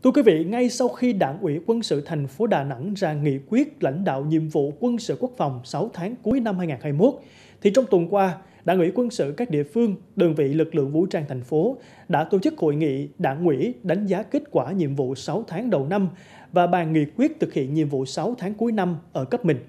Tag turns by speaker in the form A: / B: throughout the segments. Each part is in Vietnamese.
A: Thưa quý vị, ngay sau khi Đảng ủy Quân sự thành phố Đà Nẵng ra nghị quyết lãnh đạo nhiệm vụ quân sự quốc phòng 6 tháng cuối năm 2021, thì trong tuần qua, Đảng ủy Quân sự các địa phương, đơn vị lực lượng vũ trang thành phố đã tổ chức hội nghị Đảng ủy đánh giá kết quả nhiệm vụ 6 tháng đầu năm và bàn nghị quyết thực hiện nhiệm vụ 6 tháng cuối năm ở cấp mình.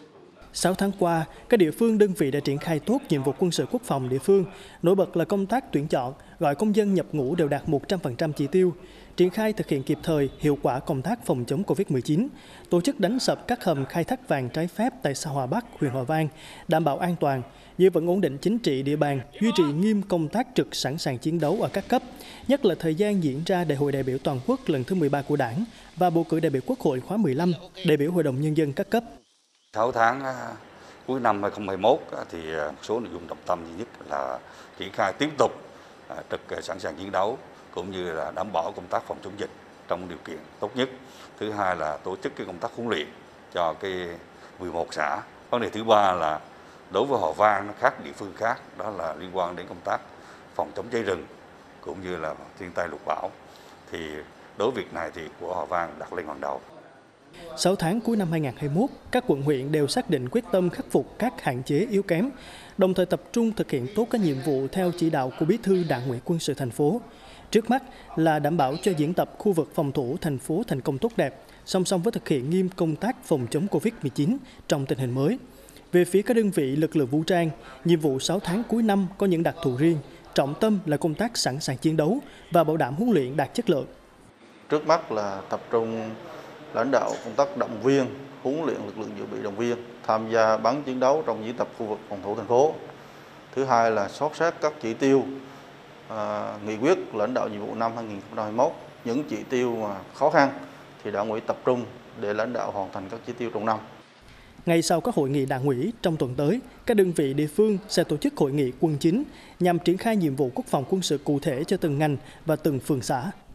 A: 6 tháng qua, các địa phương đơn vị đã triển khai tốt nhiệm vụ quân sự quốc phòng địa phương, nổi bật là công tác tuyển chọn, gọi công dân nhập ngũ đều đạt 100% chỉ tiêu, triển khai thực hiện kịp thời, hiệu quả công tác phòng chống Covid-19, tổ chức đánh sập các hầm khai thác vàng trái phép tại xã Hòa Bắc, huyện Hòa Vang, đảm bảo an toàn, giữ vững ổn định chính trị địa bàn, duy trì nghiêm công tác trực sẵn sàng chiến đấu ở các cấp, nhất là thời gian diễn ra Đại hội đại biểu toàn quốc lần thứ 13 của Đảng và bầu cử đại biểu Quốc hội khóa 15, đại biểu Hội đồng Nhân dân các cấp.
B: 6 tháng cuối năm 2021 thì một số nội dung trọng tâm duy nhất là triển khai tiếp tục trực sẵn sàng chiến đấu cũng như là đảm bảo công tác phòng chống dịch trong điều kiện tốt nhất. Thứ hai là tổ chức cái công tác huấn luyện cho cái 11 xã. Vấn đề thứ ba là đối với Hòa Vang nó khác địa phương khác, đó là liên quan đến công tác phòng chống cháy rừng cũng như là thiên tai lụt bão. Thì đối với việc này thì của Hòa Vang đặt lên hàng đầu.
A: 6 tháng cuối năm 2021, các quận huyện đều xác định quyết tâm khắc phục các hạn chế yếu kém, đồng thời tập trung thực hiện tốt các nhiệm vụ theo chỉ đạo của Bí thư Đảng ủy Quân sự thành phố. Trước mắt là đảm bảo cho diễn tập khu vực phòng thủ thành phố thành công tốt đẹp, song song với thực hiện nghiêm công tác phòng chống Covid-19 trong tình hình mới. Về phía các đơn vị lực lượng vũ trang, nhiệm vụ 6 tháng cuối năm có những đặc thù riêng, trọng tâm là công tác sẵn sàng chiến đấu và bảo đảm huấn luyện đạt chất lượng.
C: Trước mắt là tập trung lãnh đạo công tác động viên, huấn luyện lực lượng dự bị động viên tham gia bắn chiến đấu trong diễn tập khu vực phòng thủ thành phố. Thứ hai là soát xét các chỉ tiêu nghị quyết lãnh đạo nhiệm vụ năm 2021, những chỉ tiêu mà khó khăn thì Đảng ủy tập trung để lãnh đạo hoàn thành các chỉ tiêu trong năm.
A: Ngay sau các hội nghị Đảng ủy trong tuần tới, các đơn vị địa phương sẽ tổ chức hội nghị quân chính nhằm triển khai nhiệm vụ quốc phòng quân sự cụ thể cho từng ngành và từng phường xã.